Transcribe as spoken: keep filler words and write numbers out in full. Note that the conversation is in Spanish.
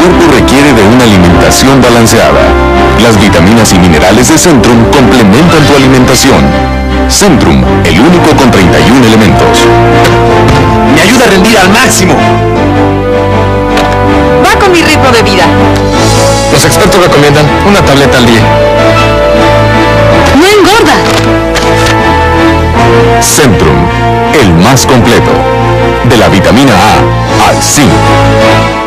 cuerpo requiere de una alimentación balanceada. Las vitaminas y minerales de Centrum complementan tu alimentación. Centrum, el único con treinta y un elementos. Me ayuda a rendir al máximo. Va con mi ritmo de vida. Los expertos recomiendan una tableta al día. No engorda. Centrum, el más completo. De la vitamina A al zinc.